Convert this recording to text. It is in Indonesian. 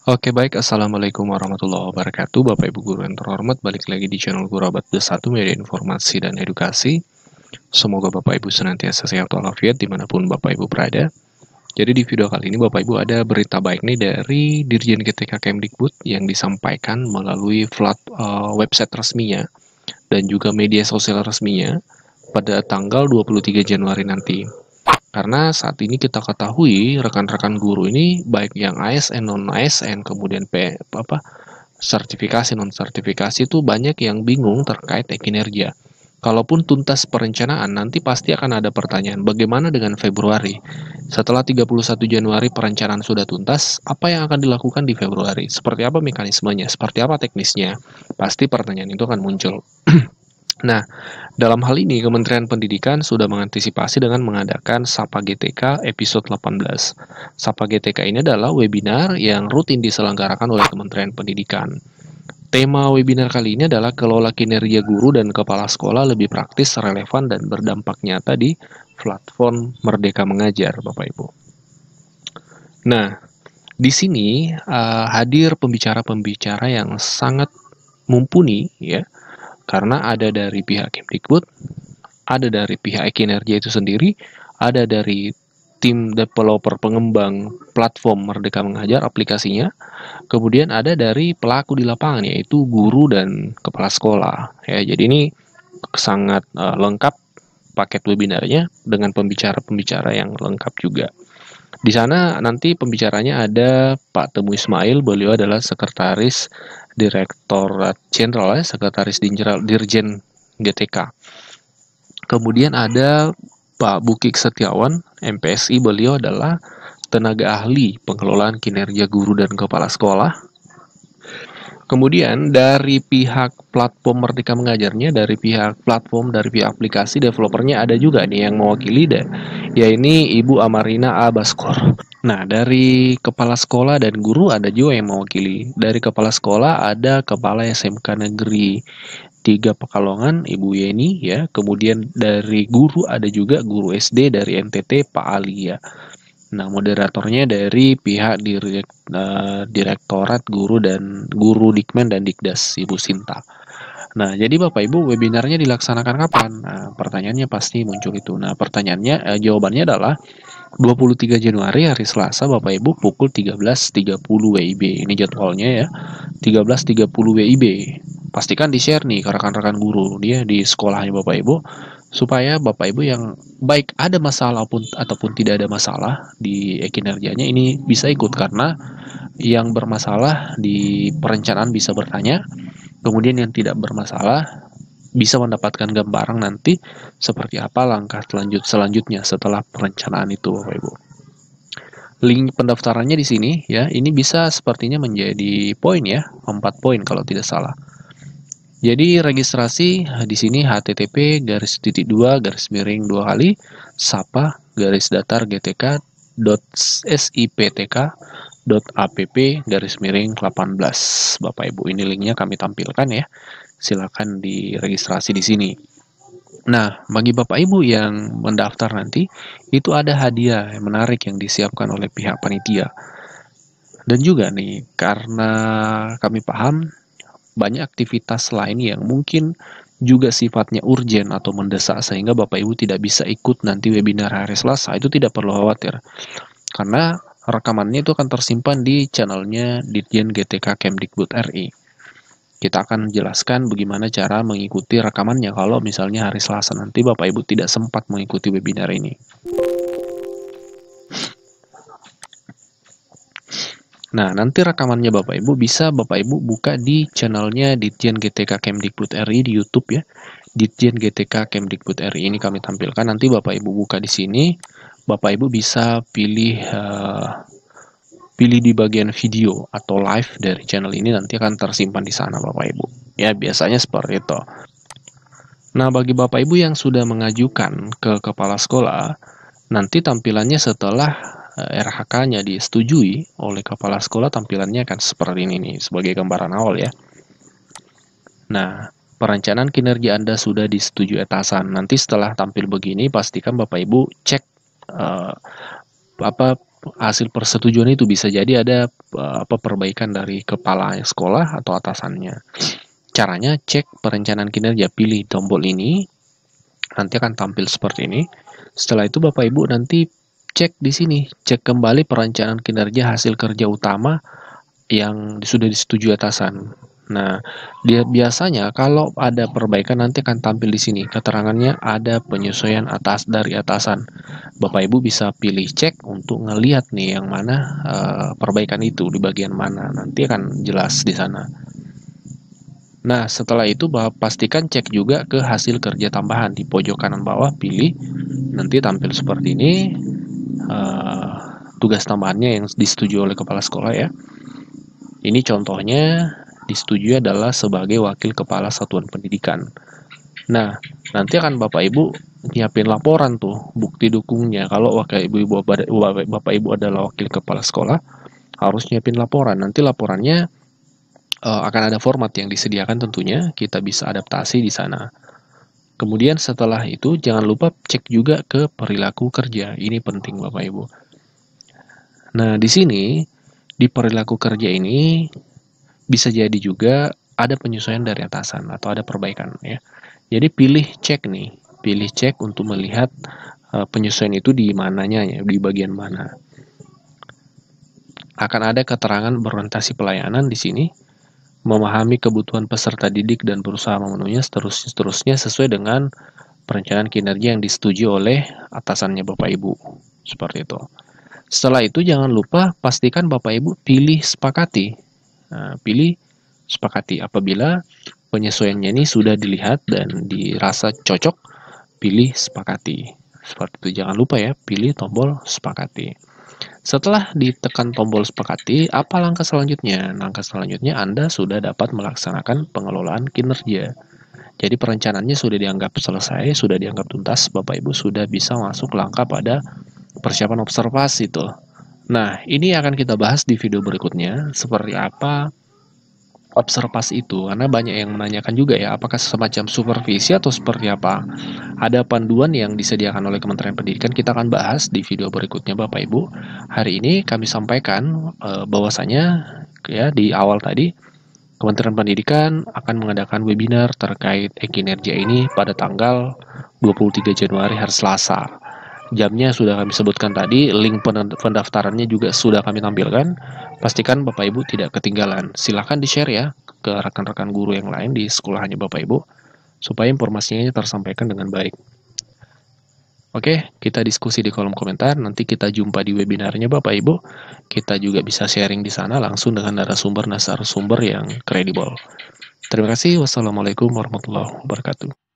Oke baik, Assalamualaikum warahmatullahi wabarakatuh. Bapak Ibu Guru yang terhormat, balik lagi di channel Guru Abad Plus 1 Media Informasi dan Edukasi. Semoga Bapak Ibu senantiasa sehat walafiat dimanapun Bapak Ibu berada. Jadi di video kali ini Bapak Ibu ada berita baik nih dari Dirjen GTK Kemdikbud yang disampaikan melalui website resminya dan juga media sosial resminya pada tanggal 23 Januari nanti. Karena saat ini kita ketahui rekan-rekan guru ini baik yang ASN non ASN kemudian sertifikasi non sertifikasi itu banyak yang bingung terkait kinerja. Kalaupun tuntas perencanaan nanti pasti akan ada pertanyaan bagaimana dengan Februari. Setelah 31 Januari perencanaan sudah tuntas, apa yang akan dilakukan di Februari? Seperti apa mekanismenya? Seperti apa teknisnya? Pasti pertanyaan itu akan muncul. Nah, dalam hal ini Kementerian Pendidikan sudah mengantisipasi dengan mengadakan Sapa GTK episode 18. Sapa GTK ini adalah webinar yang rutin diselenggarakan oleh Kementerian Pendidikan. Tema webinar kali ini adalah kelola kinerja guru dan kepala sekolah lebih praktis, relevan, dan berdampak nyata di platform Merdeka Mengajar, Bapak Ibu. Nah, di sini hadir pembicara-pembicara yang sangat mumpuni, ya, karena ada dari pihak Kemdikbud, ada dari pihak kinerja itu sendiri, ada dari tim developer pengembang platform Merdeka Mengajar aplikasinya, kemudian ada dari pelaku di lapangan yaitu guru dan kepala sekolah. Ya, jadi ini sangat lengkap paket webinarnya dengan pembicara-pembicara yang lengkap juga. Di sana nanti pembicaranya ada Pak Temu Ismail, beliau adalah Sekretaris Direktorat Jenderal, Sekretaris Dirjen GTK. Kemudian ada Pak Bukik Setiawan, MPSI, beliau adalah tenaga ahli pengelolaan kinerja guru dan kepala sekolah. Kemudian dari pihak platform Merdeka Mengajarnya, dari pihak platform, dari pihak aplikasi developernya ada juga nih yang mewakili ya ini Ibu Amarina Abaskor. Nah, dari kepala sekolah dan guru ada juga yang mewakili. Dari kepala sekolah ada Kepala SMK Negeri 3 Pekalongan, Ibu Yeni, ya. Kemudian dari guru ada juga guru SD dari NTT, Pak Ali, ya. Nah, moderatornya dari pihak Direktorat Guru Dikmen dan Dikdas, Ibu Sinta. Nah, jadi Bapak Ibu webinarnya dilaksanakan kapan? Nah, pertanyaannya pasti muncul itu. Nah, jawabannya adalah 23 Januari hari Selasa Bapak Ibu pukul 13.30 WIB. Ini jadwalnya ya. 13.30 WIB. Pastikan di-share nih ke rekan-rekan guru dia di sekolahnya Bapak Ibu supaya Bapak Ibu yang baik ada masalah ataupun tidak ada masalah di kinerjanya ini bisa ikut, karena yang bermasalah di perencanaan bisa bertanya, kemudian yang tidak bermasalah bisa mendapatkan gambaran nanti seperti apa langkah selanjutnya setelah perencanaan itu, Bapak Ibu. Link pendaftarannya di sini ya. Ini bisa sepertinya menjadi poin ya, 4 poin kalau tidak salah. Jadi registrasi di sini http://sapa-datar-gtk.siptk.app/18 Bapak Ibu. Ini linknya kami tampilkan ya. Silakan diregistrasi di sini. Nah, bagi Bapak Ibu yang mendaftar nanti, itu ada hadiah yang menarik yang disiapkan oleh pihak panitia. Dan juga nih, karena kami paham banyak aktivitas lain yang mungkin juga sifatnya urgent atau mendesak sehingga Bapak Ibu tidak bisa ikut nanti webinar hari Selasa, itu tidak perlu khawatir. Karena rekamannya itu akan tersimpan di channelnya Ditjen GTK Kemdikbud RI. Kita akan jelaskan bagaimana cara mengikuti rekamannya kalau misalnya hari Selasa nanti Bapak Ibu tidak sempat mengikuti webinar ini. Nah, nanti rekamannya Bapak Ibu bisa Bapak Ibu buka di channelnya Ditjen GTK Kemdikbud RI di YouTube ya. Ditjen GTK Kemdikbud RI ini kami tampilkan. Nanti Bapak Ibu buka di sini, Bapak Ibu bisa pilih di bagian video atau live dari channel ini, nanti akan tersimpan di sana Bapak Ibu. Ya, biasanya seperti itu. Nah, bagi Bapak Ibu yang sudah mengajukan ke kepala sekolah, nanti tampilannya setelah RHK-nya disetujui oleh kepala sekolah, tampilannya akan seperti ini nih, sebagai gambaran awal ya. Nah, perencanaan kinerja Anda sudah disetujui atasan. Nanti setelah tampil begini, pastikan Bapak Ibu cek hasil persetujuan itu bisa jadi ada perbaikan dari kepala sekolah atau atasannya. Caranya cek perencanaan kinerja, pilih tombol ini, nanti akan tampil seperti ini. Setelah itu Bapak Ibu nanti cek di sini, cek kembali perencanaan kinerja hasil kerja utama yang sudah disetujui atasan. Nah, dia biasanya kalau ada perbaikan nanti akan tampil di sini. Keterangannya ada penyesuaian dari atasan. Bapak Ibu bisa pilih cek untuk ngelihat nih yang mana perbaikan itu di bagian mana. Nanti akan jelas di sana. Nah, setelah itu pastikan cek juga ke hasil kerja tambahan di pojok kanan bawah, pilih. Nanti tampil seperti ini. Tugas tambahannya yang disetujui oleh kepala sekolah ya. Ini contohnya disetujui adalah sebagai wakil kepala satuan pendidikan. Nah, nanti akan Bapak Ibu nyiapin laporan tuh, bukti dukungnya. Kalau Bapak Ibu adalah wakil kepala sekolah, harus nyiapin laporan. Nanti laporannya akan ada format yang disediakan tentunya, kita bisa adaptasi di sana. Kemudian setelah itu jangan lupa cek juga ke perilaku kerja. Ini penting Bapak Ibu. Nah, di sini di perilaku kerja ini bisa jadi juga ada penyesuaian dari atasan atau ada perbaikan ya. Jadi pilih cek nih, pilih cek untuk melihat penyesuaian itu di mananya ya, di bagian mana. Akan ada keterangan berorientasi pelayanan di sini, memahami kebutuhan peserta didik dan berusaha memenuhinya seterusnya sesuai dengan perencanaan kinerja yang disetujui oleh atasannya Bapak Ibu. Seperti itu. Setelah itu jangan lupa pastikan Bapak Ibu pilih sepakati. Nah, pilih sepakati apabila penyesuaiannya ini sudah dilihat dan dirasa cocok, pilih sepakati. Seperti itu, jangan lupa ya, pilih tombol sepakati. Setelah ditekan tombol sepakati, apa langkah selanjutnya? Langkah selanjutnya Anda sudah dapat melaksanakan pengelolaan kinerja. Jadi perencanaannya sudah dianggap selesai, sudah dianggap tuntas, Bapak Ibu sudah bisa masuk langkah pada persiapan observasi tuh. Nah, ini akan kita bahas di video berikutnya, seperti apa observasi itu, karena banyak yang menanyakan juga ya, apakah semacam supervisi atau seperti apa. Ada panduan yang disediakan oleh Kementerian Pendidikan, kita akan bahas di video berikutnya Bapak Ibu. Hari ini kami sampaikan bahwasanya ya di awal tadi, Kementerian Pendidikan akan mengadakan webinar terkait e-kinerja ini pada tanggal 23 Januari hari Selasa. Jamnya sudah kami sebutkan tadi, link pendaftarannya juga sudah kami tampilkan. Pastikan Bapak Ibu tidak ketinggalan. Silahkan di-share ya ke rekan-rekan guru yang lain di sekolahannya Bapak Ibu, supaya informasinya tersampaikan dengan baik. Oke, kita diskusi di kolom komentar. Nanti kita jumpa di webinarnya Bapak Ibu. Kita juga bisa sharing di sana langsung dengan narasumber yang kredibel. Terima kasih. Wassalamualaikum warahmatullahi wabarakatuh.